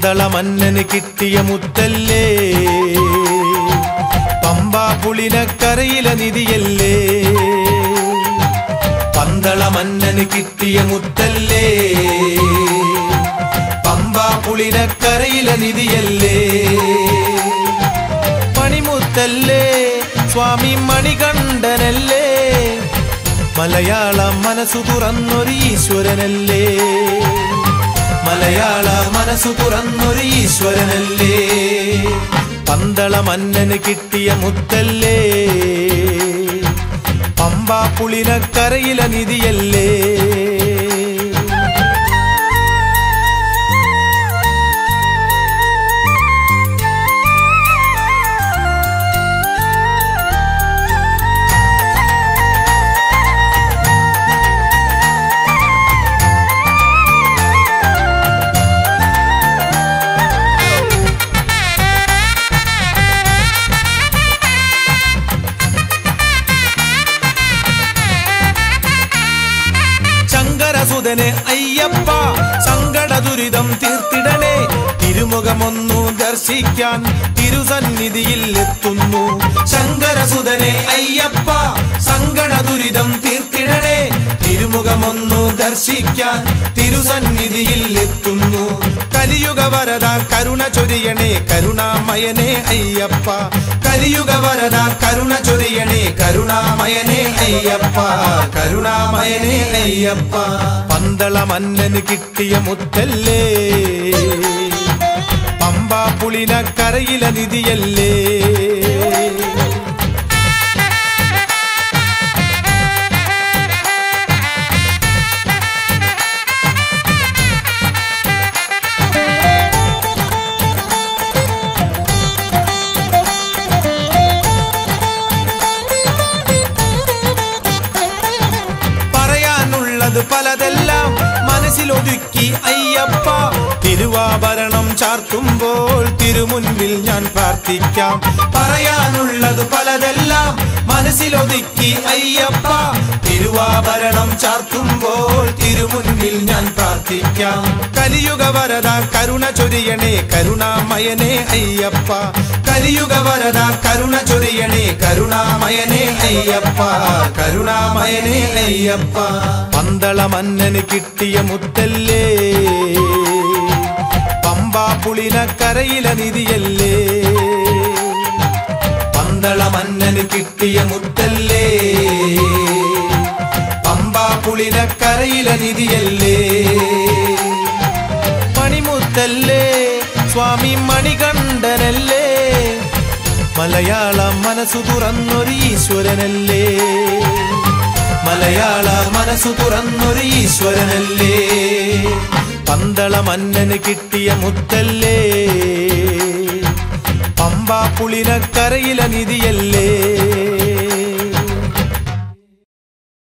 പന്തള മന്നന് കിട്ടിയ മുത്തല്ലേ, പമ്പാ പുളിനക്കരയിലെ നിധിയല്ലേ. പന്തള മന്നന് കിട്ടിയ മുത്തല്ലേ, പമ്പാ പുളിനക്കരയിലെ നിധിയല്ലേ. മണിമുത്തല്ലേ സ്വാമി മണികണ്ഠനല്ലേ, മലയാള മനസ്സു തുറന്നൊരു ഈശ്വരനല്ലേ, മലയാള മനസ്സു തുറന്നൊരു ഈശ്വരനല്ലേ. പന്തള മന്നന് കിട്ടിയ മുത്തല്ലേ, പമ്പാ പുളിനക്കരയിലെ നിധിയല്ലേ. സുതനെ അയ്യപ്പ സങ്കട ദുരിതം തീർത്തിടണേ, തിരുമുഖമൊന്നു ദർശിക്കാൻ തിരുസന്നിധിയിൽ എത്തുന്നു. ശങ്കരസുതനെ അയ്യപ്പ സങ്കട ദുരിതം തീർത്തിടണേ, തിരുമുഖമൊന്നു ദർശിക്കാൻ തിരുസന്നിധിയിൽ എത്തുന്നു. കലിയുഗ വരദ കരുണ ചൊരിയണേ കരുണാമയനെ അയ്യപ്പ, കലിയുഗ വരദ കരുണ ചൊരിയണേ കരുണാമയനെ അയ്യപ്പ, കരുണാമയനെ അയ്യപ്പ. പന്തള മന്നന് കിട്ടിയ മുത്തല്ലേ, പമ്പാ പുളിനക്കരയിലെ നിധിയല്ലേ. പലതെല്ലാം മനസ്സിലൊതുക്കി അയ്യപ്പ, തിരുവാഭരണം ചാർത്തുമ്പോൾ തിരുമുൻപിൽ ഞാൻ പ്രാർത്ഥിക്കാം. പറയാനുള്ളത് പലതെല്ലാം മനസ്സിലൊതുക്കി അയ്യപ്പ, തിരുവാഭരണം ചാർത്തുമ്പോൾ തിരുമുൻപിൽ ഞാൻ പ്രാർത്ഥിക്കാം. കലിയുഗ വരദ കരുണ ചൊരിയണേ കരുണാമയനെ അയ്യപ്പ, കലിയുഗ വരദ കരുണ ചൊരിയണേ കരുണാമയനെ അയ്യപ്പ, കരുണാമയനെ അയ്യപ്പ. പന്തള മന്നന് കിട്ടിയ മുത്തല്ലേ, പമ്പാ പുളിനക്കരയിലെ നിധിയല്ലേ. പന്തള മന്നന് കിട്ടിയ മുത്തല്ലേ, പമ്പാ പുളിനക്കരയിലെ നിധിയല്ലേ. മണിമുത്തല്ലേ സ്വാമി മണികണ്ഠനല്ലേ, മലയാള മനസ്സു തുറന്നൊരു ഈശ്വരനല്ലേ, മലയാള മനസ്സു തുറന്നൊരു ഈശ്വരനല്ലേ. പന്തള മന്നന് കിട്ടിയ മുത്തല്ലേ, പമ്പാ പുളിനക്കരയിലെ നിധിയല്ലേ.